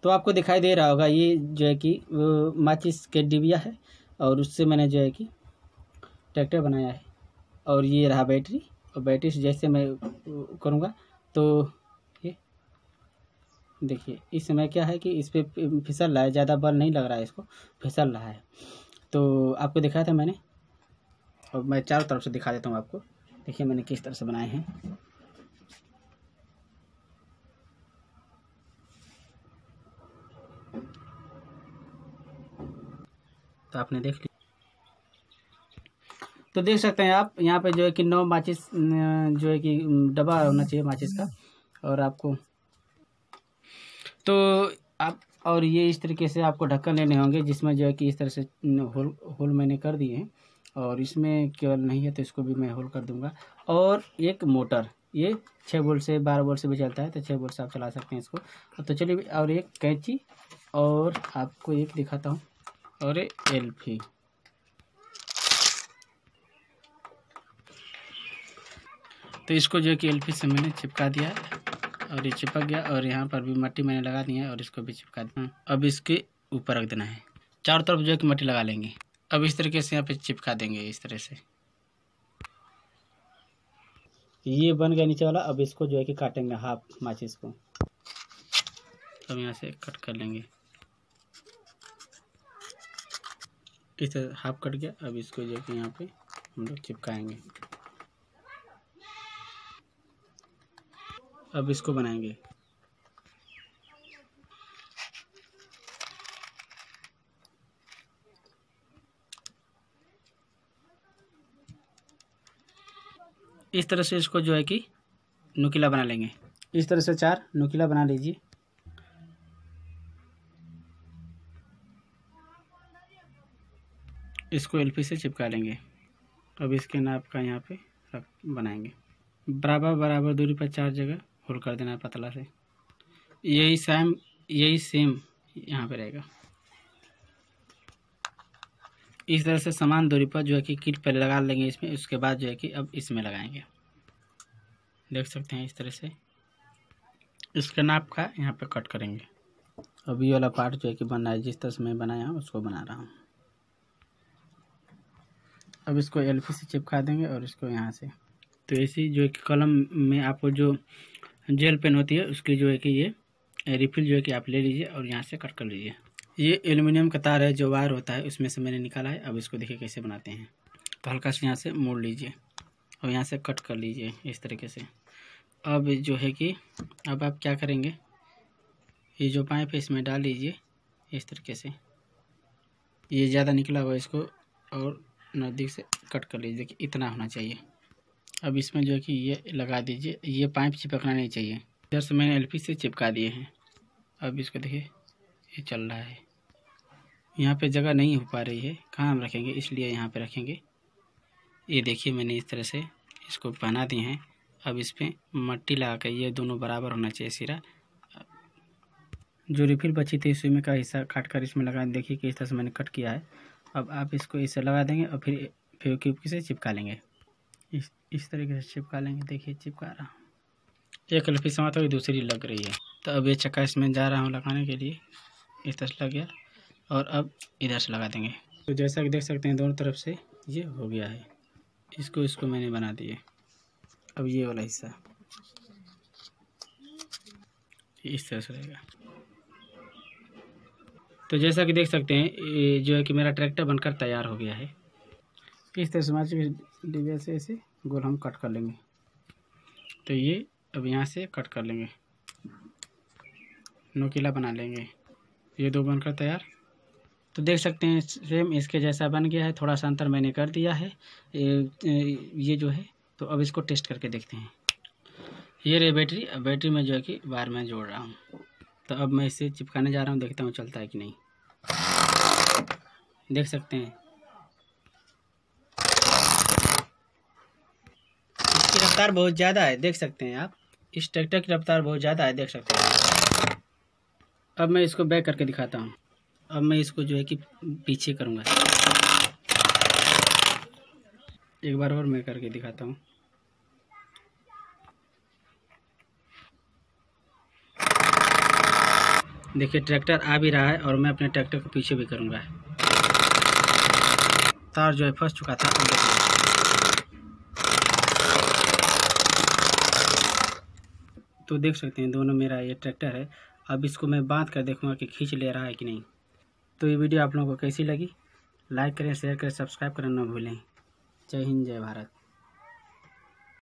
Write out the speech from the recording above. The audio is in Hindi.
तो आपको दिखाई दे रहा होगा ये जो है कि माचिस के डिबिया है और उससे मैंने जो है कि ट्रैक्टर बनाया है। और ये रहा बैटरी, और बैटरी से जैसे मैं करूँगा तो ये देखिए इस समय क्या है कि इस पर फिसल रहा है, ज़्यादा बल नहीं लग रहा है, इसको फिसल रहा है। तो आपको दिखाया था मैंने, और मैं चारों तरफ से दिखा देता हूँ आपको। देखिए मैंने किस तरह से बनाए हैं। तो आपने देख लिया, तो देख सकते हैं आप यहाँ पे जो है कि 9 माचिस जो है कि डब्बा होना चाहिए माचिस का। और आपको तो आप और ये इस तरीके से आपको ढक्कन लेने होंगे, जिसमें जो है कि इस तरह से होल मैंने कर दिए हैं। और इसमें केवल नहीं है तो इसको भी मैं होल कर दूंगा। और एक मोटर, ये 6 वोल्ट से 12 वोल्ट से भी चलता है, तो 6 वोल्ट से आप चला सकते हैं इसको। तो चलिए, और एक कैंची, और आपको एक दिखाता हूँ, और एक एल्फी। तो इसको जो है कि एल्फी से मैंने चिपका दिया और ये चिपक गया। और यहाँ पर भी मट्टी मैंने लगा दी है और इसको भी चिपका देना। अब इसके ऊपर रख देना है, चारों तरफ जो है कि मट्टी लगा लेंगे। अब इस तरीके से यहाँ पे चिपका देंगे इस तरह से। ये बन गया नीचे वाला। अब इसको जो है कि काटेंगे हाफ माचिस को। अब यहाँ से कट कर लेंगे, इस तरह हाफ कट गया। अब इसको जो है कि यहाँ पे हम लोग चिपकाएंगे। अब इसको बनाएंगे। इस तरह से इसको जो है कि नुकीला बना लेंगे। इस तरह से 4 नुकीला बना लीजिए। इसको एलपी से चिपका लेंगे। अब इसके नाप का यहाँ पे बनाएंगे। बराबर दूरी पर 4 जगह होल कर देना है पतला से। यही सेम यहाँ पे रहेगा। इस तरह से समान दूरी पर जो है कि किट पहले लगा लेंगे इसमें, उसके बाद जो है कि अब इसमें लगाएंगे। देख सकते हैं इस तरह से इसके नाप का यहाँ पे कट करेंगे। अब ये वाला पार्ट जो है कि बन रहा है, जिस तरह से मैं बनाया हूँ उसको बना रहा हूँ। अब इसको एलपी से चिपका देंगे और इसको यहाँ से। तो ऐसी जो है कि कलम में आपको जो जेल पेन होती है उसकी जो है कि ये रिफिल जो है कि आप ले लीजिए और यहाँ से कट कर लीजिए। ये एल्युमिनियम का तार है, जो वायर होता है उसमें से मैंने निकाला है। अब इसको देखिए कैसे बनाते हैं। तो हल्का से यहाँ से मोड़ लीजिए और यहाँ से कट कर लीजिए इस तरीके से। अब जो है कि अब आप क्या करेंगे, ये जो पाइप है इसमें डाल लीजिए इस तरीके से। ये ज़्यादा निकला हुआ इसको और नज़दीक से कट कर लीजिए कि इतना होना चाहिए। अब इसमें जो है कि ये लगा दीजिए। ये पाइप चिपकना नहीं चाहिए। इधर से मैंने एलपी से चिपका दिए हैं। अब इसको देखिए ये चल रहा है। यहाँ पे जगह नहीं हो पा रही है, कहाँ हम रखेंगे, इसलिए यहाँ पे रखेंगे। ये देखिए मैंने इस तरह से इसको बना दिए हैं। अब इस पर मट्टी लगा कर ये दोनों बराबर होना चाहिए सिरा। जो रिफिल बची थी उसी में का हिस्सा काट कर इसमें लगा, देखिए कि इस तरह से मैंने कट किया है। अब आप इसको इसे लगा देंगे और फिर फेविक्विक से चिपका लेंगे। इस तरीके से चिपका लेंगे। देखिए चिपका रहा हूँ। एक एलपी समाता हुई दूसरी लग रही है। तो अब ये चक्का इसमें जा रहा हूँ लगाने के लिए। इस तरह से लग गया और अब इधर से लगा देंगे। तो जैसा कि देख सकते हैं दोनों तरफ से ये हो गया है। इसको मैंने बना दिए। अब ये वाला हिस्सा इस तरह से रहेगा। तो जैसा कि देख सकते हैं ये जो है कि मेरा ट्रैक्टर बनकर तैयार हो गया है। इस तरह से माचिस डिब्बे से ऐसे गोल हम कट कर लेंगे। तो ये अब यहाँ से कट कर लेंगे, नोकीला बना लेंगे। ये 2 बनकर तैयार। तो देख सकते हैं सेम इसके जैसा बन गया है। थोड़ा सा अंतर मैंने कर दिया है ये जो है। तो अब इसको टेस्ट करके देखते हैं। ये रही बैटरी। अब बैटरी में जो है कि वायर में जोड़ रहा हूँ। तो अब मैं इसे चिपकाने जा रहा हूँ, देखता हूँ चलता है कि नहीं। देख सकते हैं इसकी रफ्तार बहुत ज़्यादा है। देख सकते हैं आप, इस ट्रैक्टर की रफ्तार बहुत ज़्यादा है, देख सकते हैं। अब मैं इसको बैक करके दिखाता हूँ। अब मैं इसको जो है कि पीछे करूँगा। एक बार और मैं करके दिखाता हूँ। देखिए ट्रैक्टर आ भी रहा है और मैं अपने ट्रैक्टर को पीछे भी करूँगा। तार जो है फंस चुका था। तो देख सकते हैं दोनों मेरा ये ट्रैक्टर है। अब इसको मैं बांध कर देखूँगा कि खींच ले रहा है कि नहीं। तो ये वीडियो आप लोगों को कैसी लगी, लाइक करें, शेयर करें, सब्सक्राइब करना ना भूलें। जय हिंद, जय भारत।